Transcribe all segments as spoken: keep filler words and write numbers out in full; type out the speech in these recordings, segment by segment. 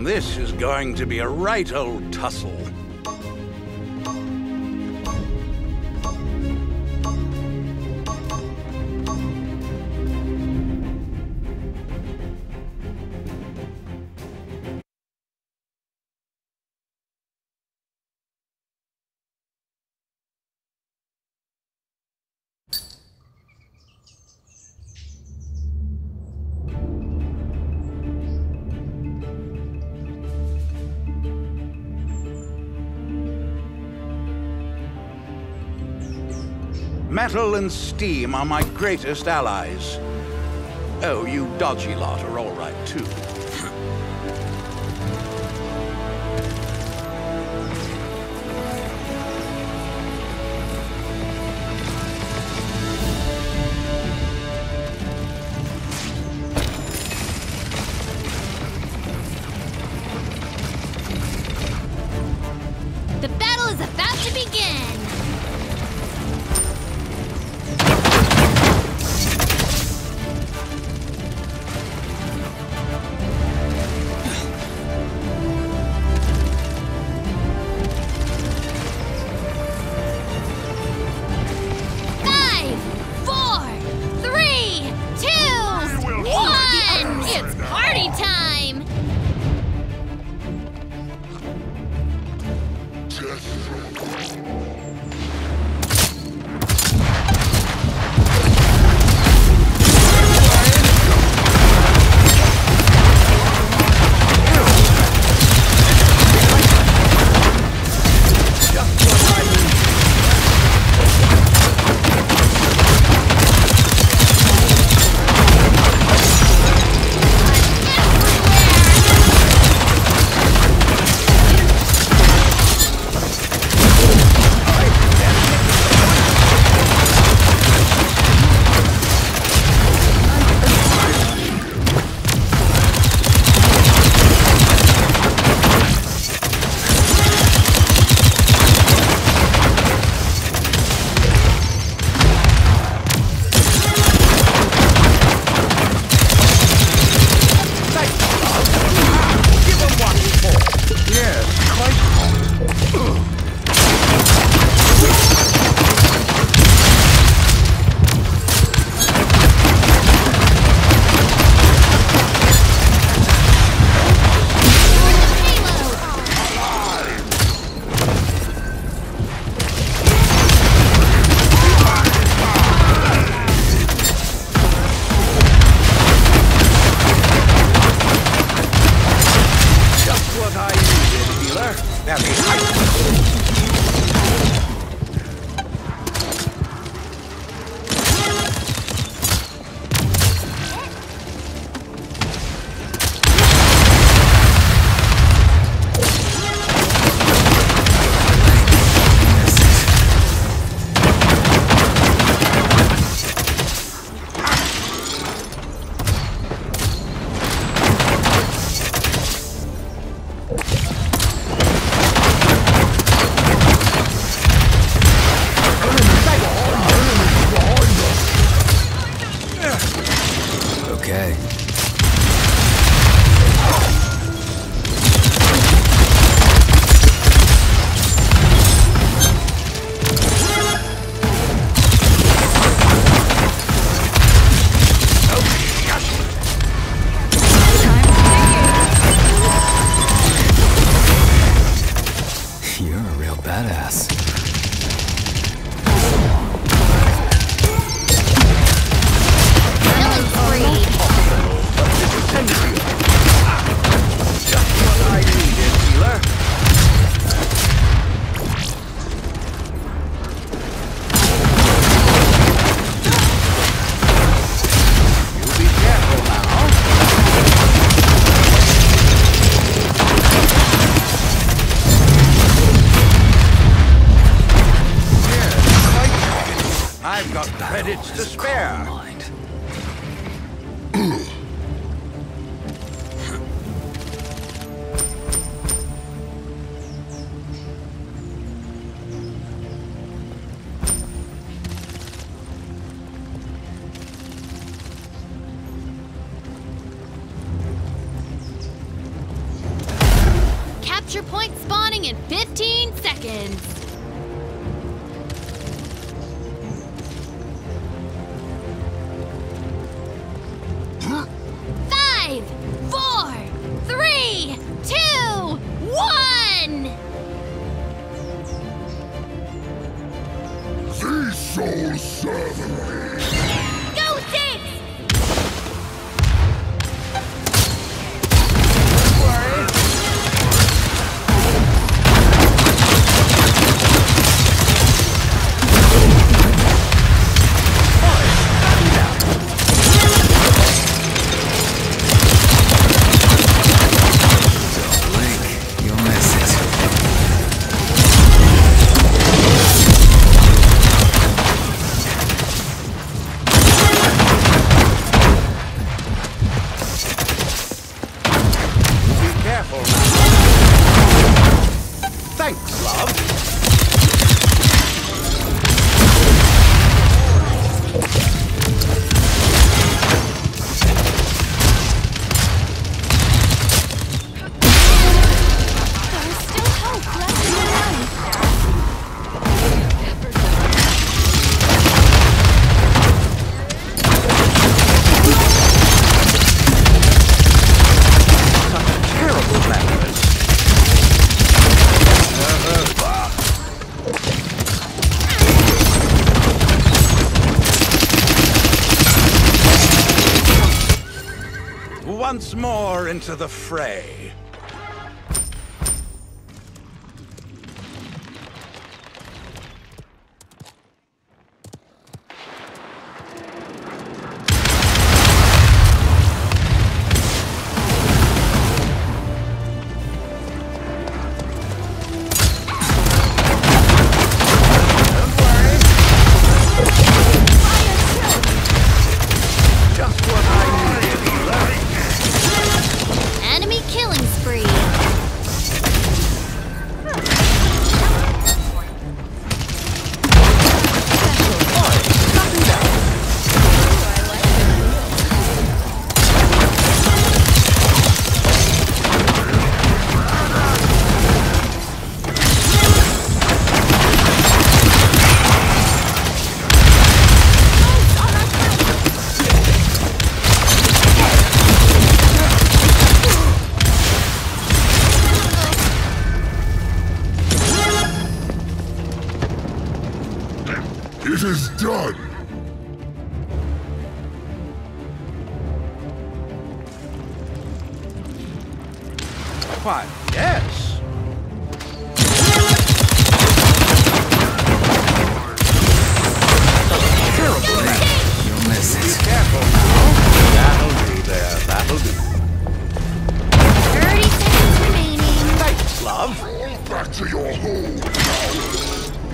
This is going to be a right old tussle. Metal and steam are my greatest allies. Oh, you dodgy lot are all right, too. The battle is about to begin! Credits to spare. Capture point spawning in fifteen seconds. Five, four, three, two, one! These souls serve me! Go six! Thanks, love. There's still hope left in your life. Such terrible manners. Once more into the fray. It is done! Why, yes. Terrible manners. You'll miss Be it. careful now. That'll do there. That'll do. thirty seconds remaining. Thanks, love. Back to your hole, cowards!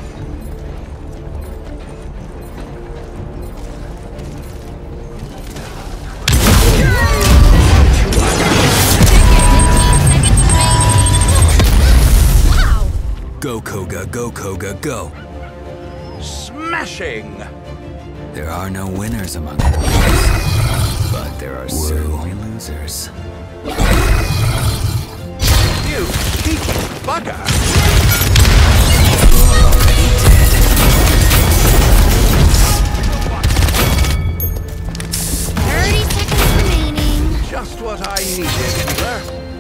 Wow! Go, Koga, go, Koga, go. Smashing. There are no winners among us, but there are certainly losers. You cheeky bugger. You're already dead. thirty seconds remaining. Just what I needed, healer.